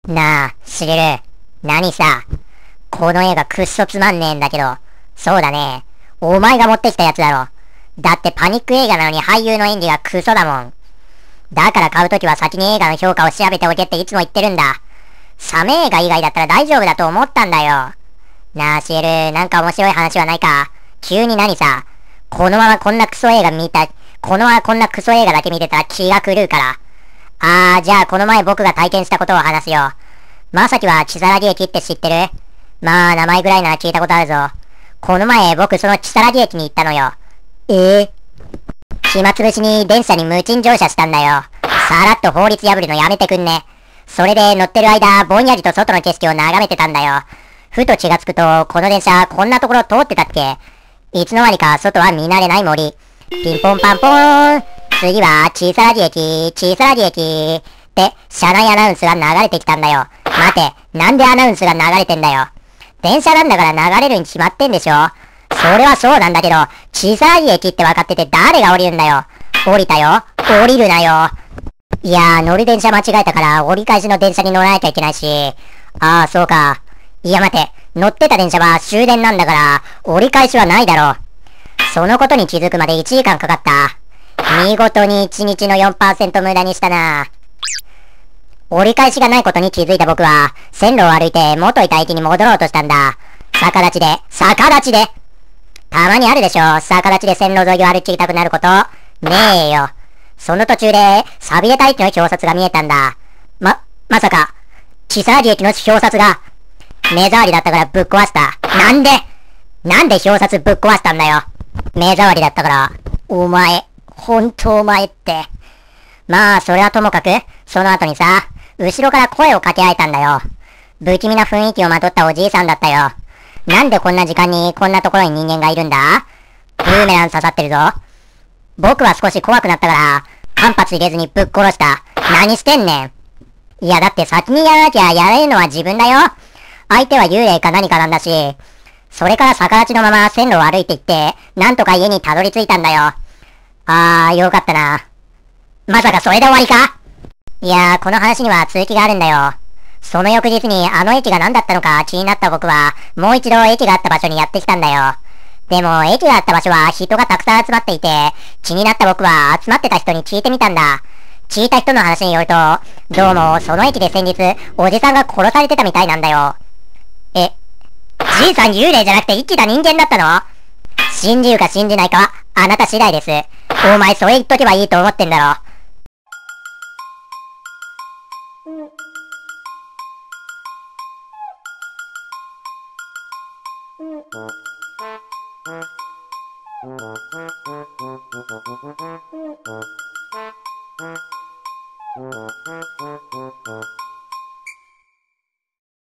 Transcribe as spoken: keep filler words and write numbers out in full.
なあ、しげる。何さ。この映画くっそつまんねえんだけど。そうだね。お前が持ってきたやつだろ。だってパニック映画なのに俳優の演技がクソだもん。だから買うときは先に映画の評価を調べておけっていつも言ってるんだ。サメ映画以外だったら大丈夫だと思ったんだよ。なあ、シエル、なんか面白い話はないか。急に何さ。このままこんなクソ映画見た、このままこんなクソ映画だけ見てたら気が狂うから。あー、じゃあこの前僕が体験したことを話すよ。まさきは千原駅って知ってる？まあ、名前ぐらいなら聞いたことあるぞ。この前僕その千原駅に行ったのよ。えぇ、暇つぶしに電車に無賃乗車したんだよ。さらっと法律破るのやめてくんね。それで乗ってる間、ぼんやりと外の景色を眺めてたんだよ。ふと気がつくと、この電車こんなところ通ってたっけ？いつの間にか外は見慣れない森。ピンポンパンポーン。次は、小さらぎ駅、小さらぎ駅。って、車内アナウンスが流れてきたんだよ。待て、なんでアナウンスが流れてんだよ。電車なんだから流れるに決まってんでしょ。それはそうなんだけど、小さらぎ駅って分かってて誰が降りるんだよ。降りたよ。降りるなよ。いやー、乗る電車間違えたから折り返しの電車に乗らなきゃいけないし。ああ、そうか。いや待て、乗ってた電車は終電なんだから、折り返しはないだろう。そのことに気づくまでいちじかんかかった。見事にいちにちの よんパーセント 無駄にしたな。折り返しがないことに気づいた僕は、線路を歩いて元いた駅に戻ろうとしたんだ。逆立ちで、逆立ちで。たまにあるでしょ、逆立ちで線路沿いを歩きたくなること。ねえよ。その途中で、錆びれた駅の表札が見えたんだ。ま、まさか、千沢駅の表札が、目障りだったからぶっ壊した。なんでなんで表札ぶっ壊したんだよ。目障りだったから。お前、ほんとお前って。まあ、それはともかく、その後にさ、後ろから声を掛け合えたんだよ。不気味な雰囲気をまとったおじいさんだったよ。なんでこんな時間にこんなところに人間がいるんだ？ブーメラン刺さってるぞ。僕は少し怖くなったから、間髪入れずにぶっ殺した。何してんねん。いやだって先にやらなきゃやれるのは自分だよ。相手は幽霊か何かなんだし。それから逆立ちのまま線路を歩いていって、なんとか家にたどり着いたんだよ。あー、よかったな。まさかそれで終わりか？いやー、この話には続きがあるんだよ。その翌日にあの駅が何だったのか気になった僕は、もう一度駅があった場所にやってきたんだよ。でも、駅があった場所は人がたくさん集まっていて、気になった僕は集まってた人に聞いてみたんだ。聞いた人の話によると、どうもその駅で先日、おじさんが殺されてたみたいなんだよ。え、じいさん幽霊じゃなくて生きた人間だったの？信じるか信じないかは、あなた次第です。お前それ言っとけばいいと思ってんだろ。